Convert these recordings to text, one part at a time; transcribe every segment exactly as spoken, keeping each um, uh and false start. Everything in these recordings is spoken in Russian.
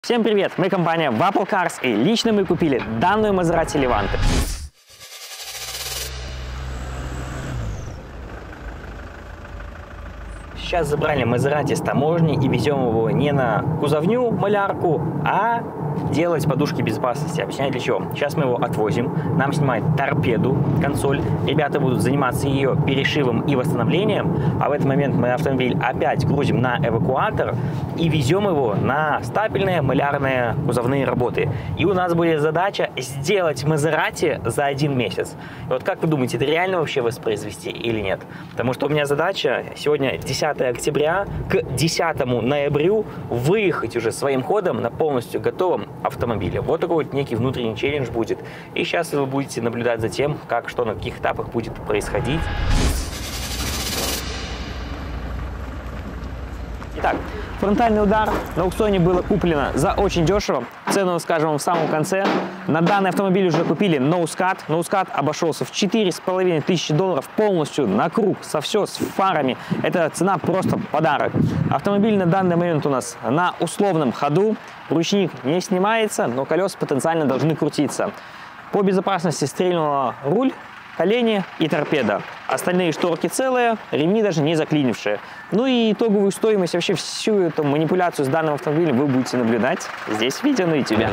Всем привет! Мы компания Vapor Cars, и лично мы купили данную Maserati Levante. Сейчас забрали Maserati с таможни и везем его не на кузовню, малярку, а делать подушки безопасности. Объясняю для чего. Сейчас мы его отвозим, нам снимают торпеду, консоль. Ребята будут заниматься ее перешивом и восстановлением, а в этот момент мы автомобиль опять грузим на эвакуатор и везем его на стапельные, малярные, кузовные работы. И у нас будет задача сделать Maserati за один месяц. И вот как вы думаете, это реально вообще воспроизвести или нет? Потому что у меня задача сегодня десятое октября, к десятому ноябрю выехать уже своим ходом на полностью готовом автомобиле. Вот такой вот некий внутренний челлендж будет. И сейчас вы будете наблюдать за тем, как что на каких этапах будет происходить. Итак, фронтальный удар на аукционе было куплено за очень дешево. Цену скажем вам в самом конце. На данный автомобиль уже купили ноускат. Ноускат обошелся в четыре с половиной тысячи долларов полностью на круг, со все, с фарами. Это цена просто подарок. Автомобиль на данный момент у нас на условном ходу. Ручник не снимается, но колеса потенциально должны крутиться. По безопасности стрельнула руль, колени и торпеда. Остальные шторки целые, ремни даже не заклинившие. Ну и итоговую стоимость, вообще всю эту манипуляцию с данным автомобилем вы будете наблюдать здесь в видео на ютубе.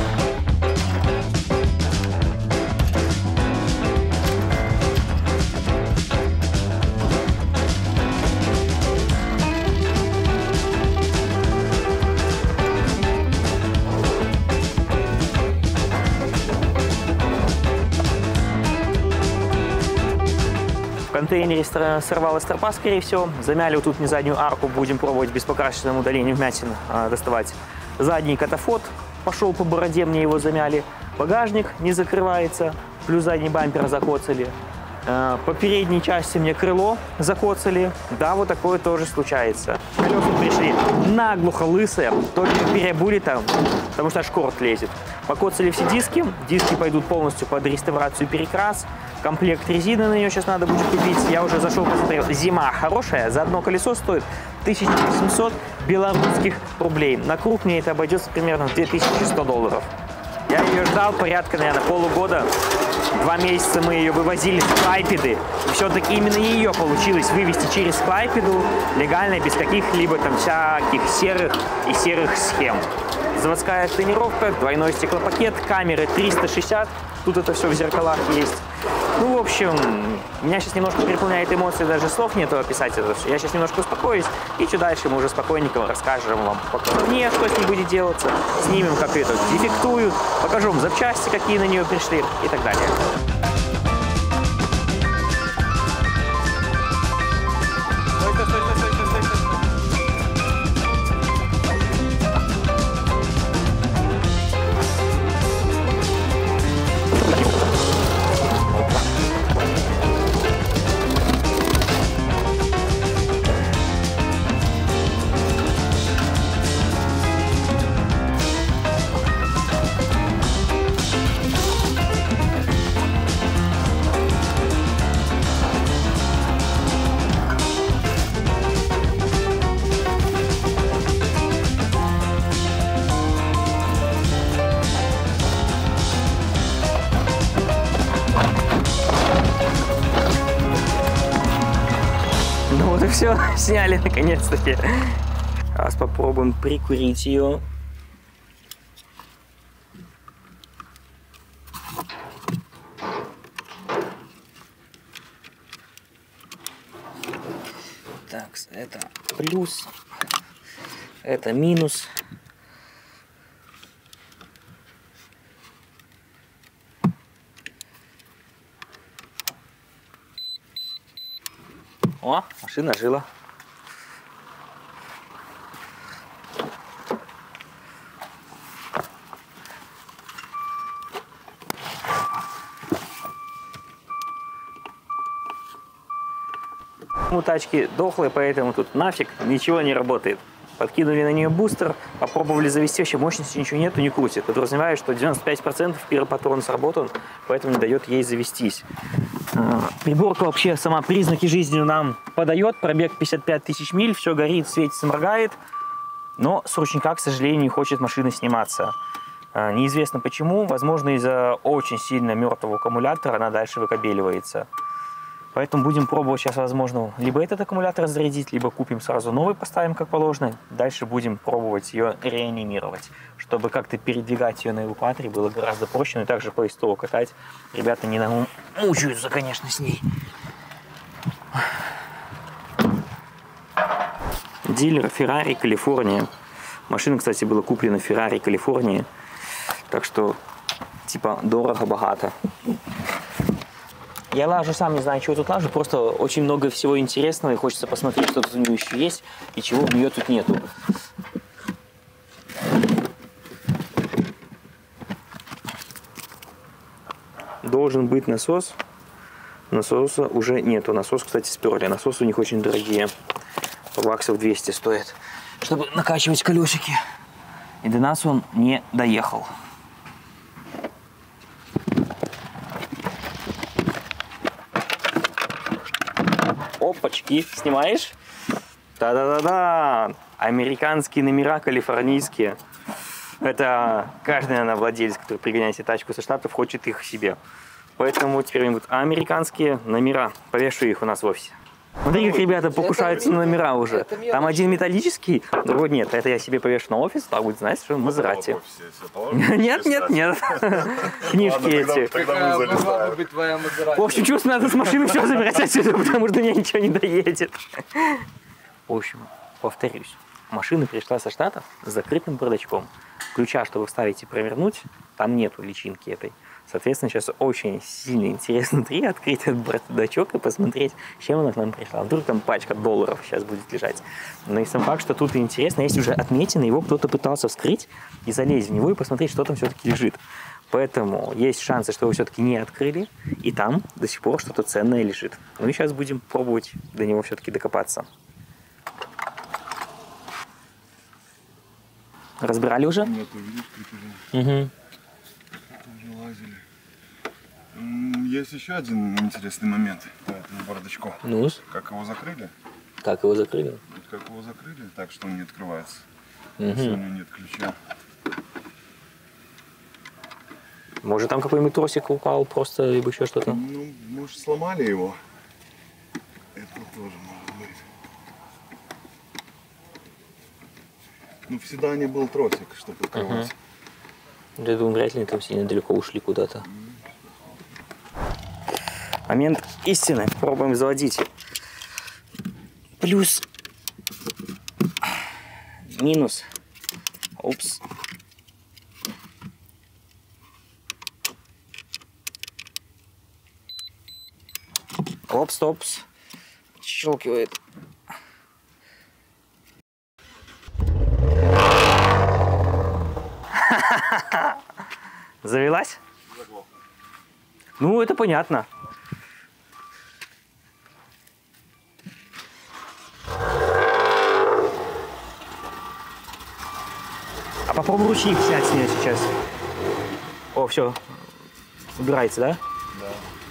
В контейнере сорвалась стропа, скорее всего. Замяли вот тут не заднюю арку, будем пробовать без покрасочного удаления вмятин а, доставать. Задний катафот пошел по бороде, мне его замяли. Багажник не закрывается, плюс задний бампер закоцали. А, по передней части мне крыло закоцали. Да, вот такое тоже случается. Колеса пришли наглухо лысые, только переобули там, потому что аж корт лезет. Покоцали все диски, диски пойдут полностью под реставрацию и перекрас. Комплект резины на нее сейчас надо будет купить. Я уже зашел, посмотрел. Зима хорошая. За одно колесо стоит тысяча восемьсот белорусских рублей. На круг мне это обойдется примерно в две тысячи сто долларов. Я ее ждал порядка, наверное, полугода. Два месяца мы ее вывозили с Клайпеды. И все-таки именно ее получилось вывести через Клайпеду легально, без каких-либо там всяких серых и серых схем. Заводская тонировка, двойной стеклопакет, камеры триста шестьдесят. Тут это все в зеркалах есть. Ну, в общем, меня сейчас немножко переполняет эмоции, даже слов нету описать это. Я сейчас немножко успокоюсь, и что дальше мы уже спокойненько расскажем вам, не что с ней будет делаться, снимем, как это дефектуют, покажу вам запчасти, какие на нее пришли и так далее. Ну вот и все, сняли наконец-таки. Сейчас попробуем прикурить ее. Так, это плюс, это минус. О, машина жила. У тачки дохлые, поэтому тут нафиг ничего не работает. Подкинули на нее бустер, попробовали завести, вообще мощности ничего нету, не крутит. Подразумеваю, что девяносто пять процентов первый патрон сработан, поэтому не дает ей завестись. Приборка вообще сама признаки жизни нам подает. Пробег пятьдесят пять тысяч миль, все горит, светится, моргает. Но с ручника, к сожалению, не хочет машина сниматься. Неизвестно почему. Возможно, из-за очень сильно мертвого аккумулятора она дальше выкабеливается. Поэтому будем пробовать сейчас, возможно, либо этот аккумулятор зарядить, либо купим сразу новый, поставим как положено. Дальше будем пробовать ее реанимировать, чтобы как-то передвигать ее на эвакуаторе было гораздо проще. Но и также по СТО катать. Ребята не намучаются, конечно, с ней. Дилер Ferrari Калифорния. Машина, кстати, была куплена в Ferrari Калифорнии. Так что, типа, дорого-богато. Я лажу, сам не знаю, чего тут лажу. Просто очень много всего интересного. И хочется посмотреть, что тут у нее еще есть. И чего у нее тут нету. Должен быть насос. Насоса уже нету. Насос, кстати, сперли. Насосы у них очень дорогие. Баксов двести стоит, чтобы накачивать колесики. И до нас он не доехал. Опачки, снимаешь? Та-да-да-да! Американские номера калифорнийские. Это каждый, наверное, владелец, который пригоняет себе тачку со Штатов, хочет их себе. Поэтому теперь будут американские номера. Повешу их у нас в офисе. Смотри, как ребята покушаются на номера уже. Там один металлический, другой нет. Это я себе повешу на офис, так будет знать, что Мазерати. Нет, нет, нет. Книжки эти. В общем, чувствую, надо с машины все забирать отсюда, потому что мне ничего не доедет. В общем, повторюсь. Машина пришла со Штатов с закрытым бардачком. Ключа, чтобы вставить и провернуть, там нету личинки этой. Соответственно, сейчас очень сильно интересно внутри открыть этот бардачок и посмотреть, с чем она к нам пришла. Вдруг там пачка долларов сейчас будет лежать. Но и сам факт, что тут интересно, есть уже отметины, его кто-то пытался вскрыть и залезть в него и посмотреть, что там все-таки лежит. Поэтому есть шансы, что его все-таки не открыли, и там до сих пор что-то ценное лежит. Ну и сейчас будем пробовать до него все-таки докопаться. Разбирали уже? Нет, видишь, уже, угу. уже лазили. Есть еще один интересный момент по этому бардачку. Ну? Как его закрыли? Как его закрыли? Вот как его закрыли, так что он не открывается. Угу. Если у него нет ключа. Может, там какой-нибудь тросик упал просто, либо еще что-то? Ну, может, сломали его. Это тоже может быть. Ну, в седане был тросик, чтобы открывать. Угу. Я думаю, вряд ли они там сильно далеко ушли куда-то. Момент истины. Пробуем заводить. Плюс. Минус. Упс. Опс, опс. Щелкивает. Завелась? Заглохла. Ну, это понятно. А попробуй ручник снять с нее сейчас. О, все. Убирается, да? Да.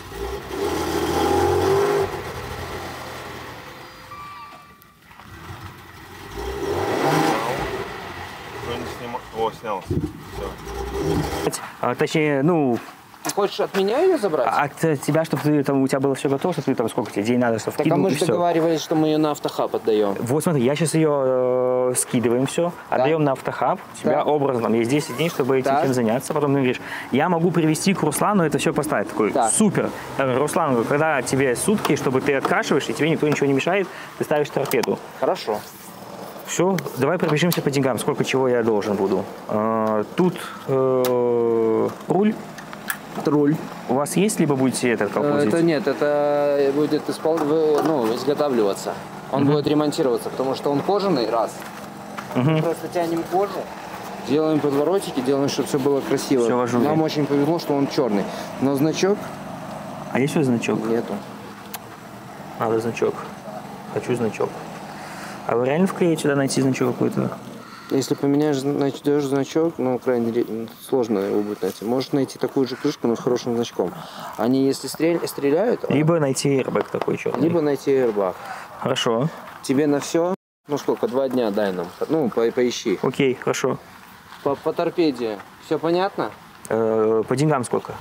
О, снялся. Все. А, точнее, ну... Ты хочешь от меня ее забрать? А от тебя, чтобы ты, там, у тебя было все готово, чтобы ты там сколько тебе день надо, чтобы Так, вкинул, а мы и же все. договаривались, что мы ее на автохаб отдаем. Вот смотри, я сейчас ее э, скидываем все, Да. отдаем на автохаб, у тебя Да. образно там есть десять дней, чтобы этим Да. всем заняться. Потом ты говоришь, я могу привезти к Руслану это все поставить. Такой, Да. супер. Я говорю, Руслан, говорю, когда тебе сутки, чтобы ты открашиваешь, и тебе никто ничего не мешает, ты ставишь торпеду. Хорошо. Все, давай пробежимся по деньгам, сколько чего я должен буду. Э, тут э, руль. Руль. У вас есть, либо будете этот как Это возить? нет, это будет испол... вы- ну, изготавливаться. Он Мгм. будет ремонтироваться, потому что он кожаный, раз. Мгм. Просто тянем кожу, делаем подворотики, делаем, чтобы все было красиво. Всё в ажуре. Нам очень повезло, что он черный. Но значок А есть у вас значок? нету. Надо значок. Хочу значок. А вы реально вклеить сюда найти значок какой-то? Если поменяешь, найдешь значок, ну, крайне ре- сложно его будет найти. Можешь найти такую же крышку, но с хорошим значком. Они, если стрель- стреляют, Либо найти airbag такой черный. либо найти airbag. Хорошо. Тебе на все Ну сколько, два дня дай нам. Ну, по поищи. Окей, хорошо. По, по торпеде все понятно? Э, по деньгам сколько?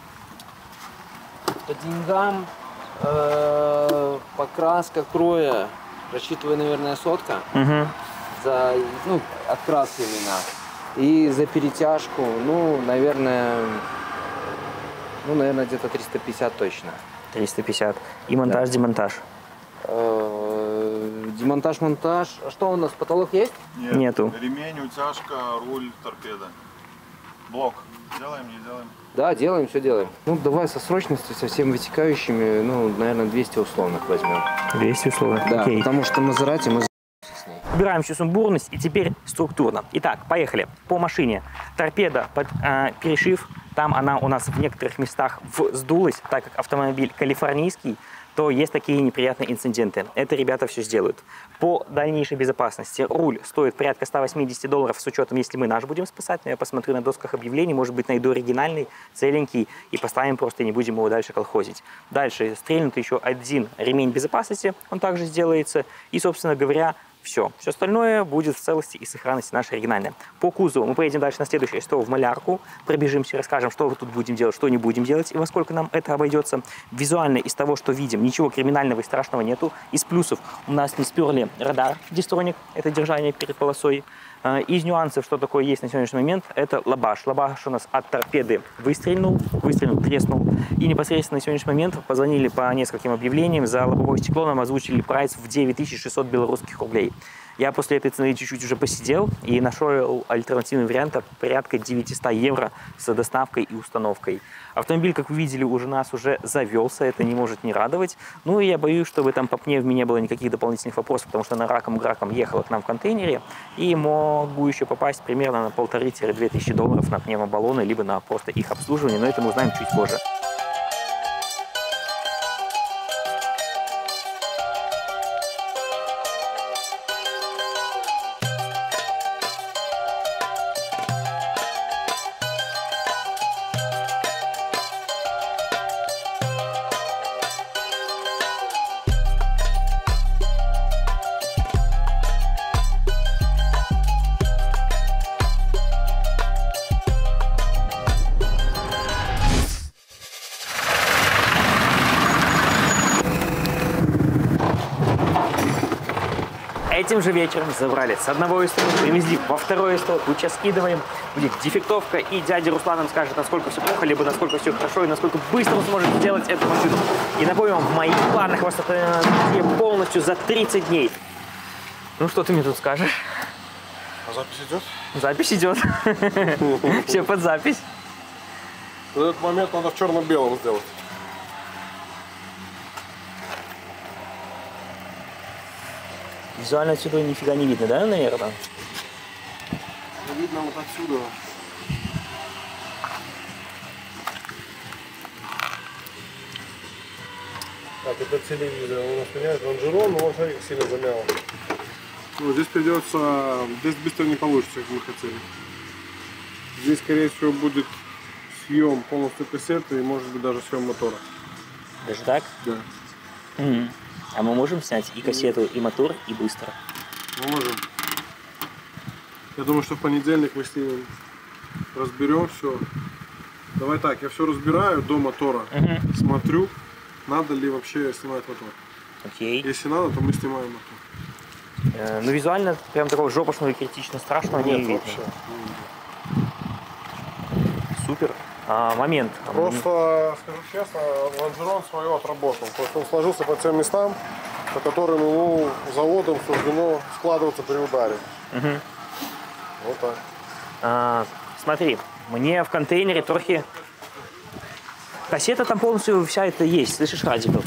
По деньгам, э, покраска кроя, рассчитывай, наверное, сотка. Угу. За, ну, откраски именно. И за перетяжку, ну, наверное, ну, наверное, где-то триста пятьдесят точно. триста пятьдесят. И монтаж, да. Демонтаж? Э, демонтаж, монтаж. А что у нас, потолок есть? Нет. Нету. Ремень, утяжка, руль, торпеда. Блок. Делаем, не делаем? Да, делаем, все делаем. Ну, давай со срочностью, со всеми вытекающими, ну, наверное, двести условных возьмем. двести условно. Да, окей. потому что Мазерати мы с ней. Убираем всю сумбурность и теперь структурно. Итак, поехали. По машине. Торпеда под э, перешив. Там она у нас в некоторых местах вздулась, так как автомобиль калифорнийский, то есть такие неприятные инциденты. Это ребята все сделают. По дальнейшей безопасности руль стоит порядка ста восьмидесяти долларов с учетом, если мы наш будем спасать. Но я посмотрю на досках объявлений, может быть, найду оригинальный, целенький и поставим просто, и не будем его дальше колхозить. Дальше стрельнут еще один ремень безопасности, он также сделается. И, собственно говоря, все. Все остальное будет в целости и сохранности наше оригинальное. По кузову мы поедем дальше на следующее СТО в малярку, пробежимся, расскажем, что мы тут будем делать, что не будем делать и во сколько нам это обойдется. Визуально из того, что видим, ничего криминального и страшного нету. Из плюсов у нас не сперли радар дистроник, это держание перед полосой. Из нюансов, что такое есть на сегодняшний момент, это лабаш. Лабаш у нас от торпеды выстрелил, выстрелил, треснул. И непосредственно на сегодняшний момент позвонили по нескольким объявлениям, за лобовое стекло нам озвучили прайс в девять тысяч шестьсот белорусских рублей. Я после этой цены чуть-чуть уже посидел и нашел альтернативный вариант порядка девятисот евро с доставкой и установкой. Автомобиль, как вы видели, уже нас уже завелся, это не может не радовать. Ну и я боюсь, чтобы там по пневме не было никаких дополнительных вопросов, потому что она раком-граком ехала к нам в контейнере и могу еще попасть примерно на полторы-две тысячи долларов на пневмобаллоны, либо на просто их обслуживание, но это мы узнаем чуть позже. Этим же вечером забрали с одного СТО, привезли во второе СТО, тут сейчас скидываем, будет дефектовка, и дядя Руслан нам скажет, насколько все плохо, либо насколько все хорошо, и насколько быстро он сможет сделать эту машину. И напомню вам, в моих планах вас это полностью за тридцать дней. Ну, что ты мне тут скажешь? А запись идет? Запись идет. Все под запись. Этот момент надо в черно-белом сделать. Визуально отсюда нифига не видно, да, наверное? Видно вот отсюда. Так, это телевизор. У нас меняет лонжерон, но он, смотри, как сильно замяло. Ну, здесь придется... Здесь быстро не получится, как мы хотели. Здесь, скорее всего, будет съем полностью кассеты и, может быть, даже съем мотора. Даже так? Да. Угу. А мы можем снять и кассету, и мотор, и быстро? Мы можем. Я думаю, что в понедельник мы с ним разберем все. Давай так, я все разбираю до мотора. Угу. Смотрю, надо ли вообще снимать мотор. Окей. Если надо, то мы снимаем мотор. Э, ну, визуально прям такого жопошного и критично страшного не Нет, видно. вообще. Супер. А, момент. Просто, скажу честно, лонжерон свое отработал. То есть он сложился по тем местам, по которым ему заводом суждено складываться при ударе. Угу. Вот так. А, смотри, мне в контейнере трохи... Кассета там полностью вся это есть, слышишь, Радиков?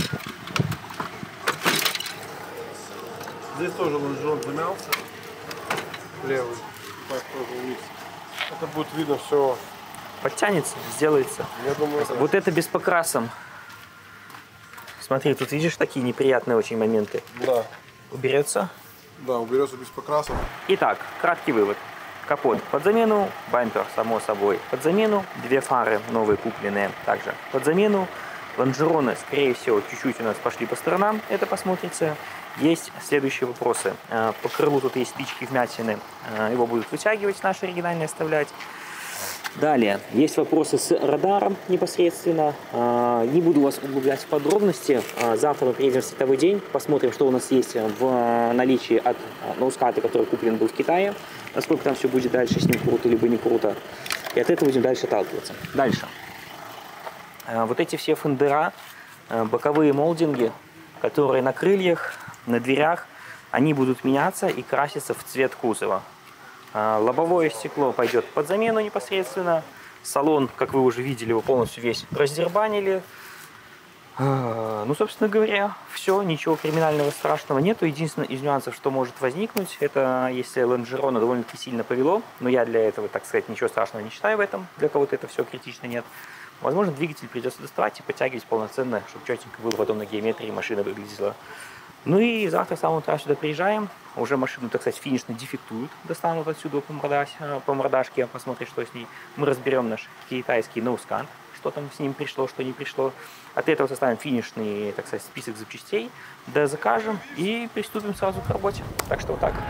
Здесь тоже лонжерон замялся. Левый. Так тоже вниз. Это будет видно все. Подтянется, сделается. Я думаю, это... Вот это без покрасом. Смотри, тут видишь такие неприятные очень моменты. Да. Уберется. Да, уберется без покраса. Итак, краткий вывод. Капот под замену, бампер, само собой, под замену, две фары новые купленные также под замену, лонжероны, скорее всего, чуть-чуть у нас пошли по сторонам, это посмотрится. есть следующие вопросы. По крылу тут есть спички вмятины, его будут вытягивать, наши оригинальные оставлять. Далее, есть вопросы с радаром непосредственно. Не буду вас углублять в подробности. Завтра мы приедем в световой день, посмотрим, что у нас есть в наличии от ноуската, который куплен был в Китае. Насколько там все будет дальше, с ним круто либо не круто. И от этого будем дальше отталкиваться. Дальше. Вот эти все фендера, боковые молдинги, которые на крыльях, на дверях, они будут меняться и краситься в цвет кузова. Лобовое стекло пойдет под замену непосредственно. Салон, как вы уже видели, его полностью весь раздербанили. Ну, собственно говоря, все, ничего криминального страшного нету. Единственное из нюансов, что может возникнуть, это если лонжерона довольно-таки сильно повело. Но я для этого, так сказать, ничего страшного не считаю в этом. Для кого-то это все критично нет. Возможно, двигатель придется доставать и подтягивать полноценно, чтобы четенько было потом на геометрии машина выглядела. Ну и завтра с самого утра сюда приезжаем. Уже машину, так сказать, финишно дефектуют. Достанут отсюда по, мордаш, по мордашке, посмотрим, что с ней. Мы разберем наш китайский ноускан, что там с ним пришло, что не пришло. От этого составим финишный, так сказать, список запчастей, да закажем и приступим сразу к работе. Так что вот так.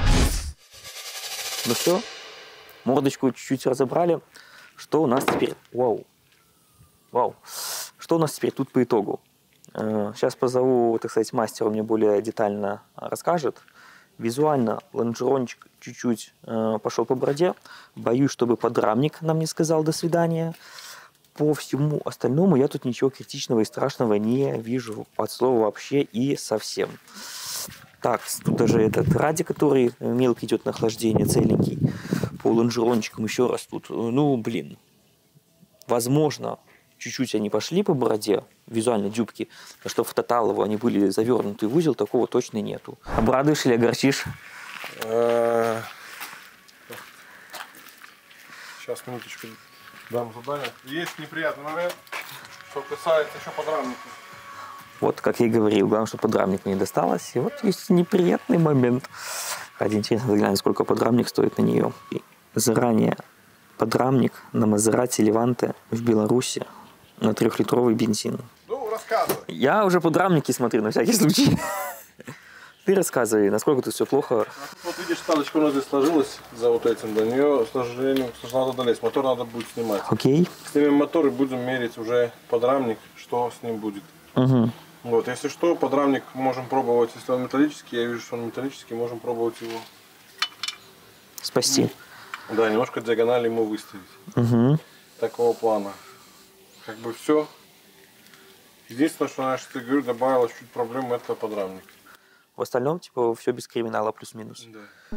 Ну все, мордочку чуть-чуть разобрали. Что у нас теперь? Вау. Вау. Что у нас теперь тут по итогу? Сейчас позову, так сказать, мастера, мне более детально расскажет. Визуально лонжерончик чуть-чуть э, пошел по бороде. Боюсь, чтобы подрамник нам не сказал «до свидания». По всему остальному я тут ничего критичного и страшного не вижу от слова вообще и совсем. Так, тут даже этот ради, который мелко идет на охлаждение, целенький. По лонжерончикам еще раз тут. Ну, блин. Возможно, чуть-чуть они пошли по бороде, визуально дюбки, но что в Тоталово они были завернуты в узел, такого точно нету. Обрадуешь или огорчишь? Сейчас, минуточку, дам задание. Есть неприятный момент, что касается еще подрамника. Вот, как я и говорил, главное, чтобы подрамник не досталось. И вот есть неприятный момент. Хотя интересно глянуть, сколько подрамник стоит на нее. И заранее подрамник на Мазерати Леванте в Беларуси на трехлитровый бензин. Ну, рассказывай. Я уже подрамники смотрю на всякий случай. Ты рассказывай, насколько тут все плохо. Вот видишь, сталочка у нас здесь сложилась за вот этим. До нее, к сожалению, надо долезть. Мотор надо будет снимать. Окей. Снимем мотор и будем мерить уже подрамник, что с ним будет. Угу. Вот, если что, подрамник можем пробовать, если он металлический, я вижу, что он металлический, можем пробовать его спасти. Да, немножко диагонали ему выставить. Угу. Такого плана. Как бы все. Единственное, что, значит, я говорю, добавилось чуть проблем, это подрамник. В остальном, типа, все без криминала плюс-минус. Да.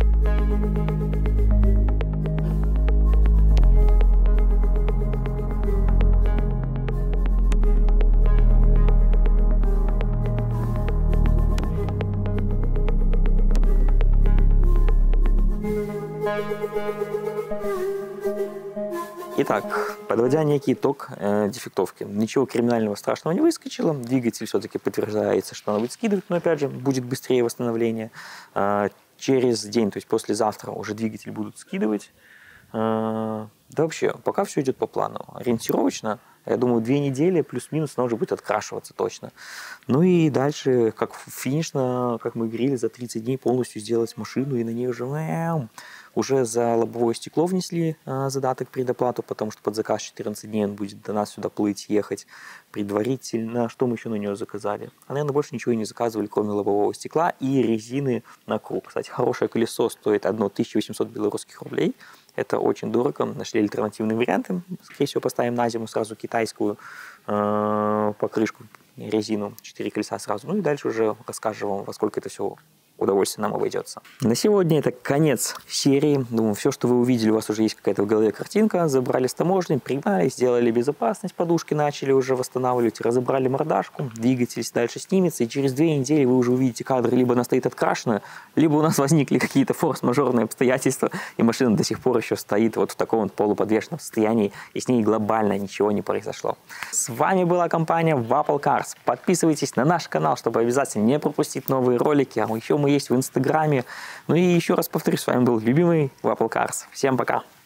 Итак, подводя некий итог э, дефектовки. Ничего криминального страшного не выскочило. Двигатель все-таки подтверждается, что надо будет скидывать, но опять же будет быстрее восстановление. Э, через день, то есть послезавтра, уже двигатель будут скидывать. Э, да вообще, пока все идет по плану. Ориентировочно, я думаю, две недели плюс-минус она уже будет открашиваться точно. Ну и дальше, как финишно, как мы говорили, за тридцать дней полностью сделать машину и на ней уже... Уже за лобовое стекло внесли э, задаток предоплату, потому что под заказ четырнадцать дней он будет до нас сюда плыть, ехать предварительно. Что мы еще на нее заказали? А, наверное, больше ничего и не заказывали, кроме лобового стекла и резины на круг. Кстати, хорошее колесо стоит тысяча восемьсот белорусских рублей. Это очень дорого. Нашли альтернативные варианты. Скорее всего, поставим на зиму сразу китайскую э, покрышку, резину, четыре колеса сразу. Ну и дальше уже расскажем вам, во сколько это все удовольствие нам обойдется. На сегодня это конец серии. Думаю, все, что вы увидели, у вас уже есть какая-то в голове картинка. Забрали с таможни, пригнали, сделали безопасность, подушки начали уже восстанавливать, разобрали мордашку, двигатель дальше снимется, и через две недели вы уже увидите кадры, либо она стоит открашена, либо у нас возникли какие-то форс-мажорные обстоятельства, и машина до сих пор еще стоит вот в таком вот полуподвешенном состоянии, и с ней глобально ничего не произошло. С вами была компания Wapol Cars. Подписывайтесь на наш канал, чтобы обязательно не пропустить новые ролики, а еще мы есть в Инстаграме. Ну и еще раз повторюсь, с вами был любимый Wapol Cars. Всем пока!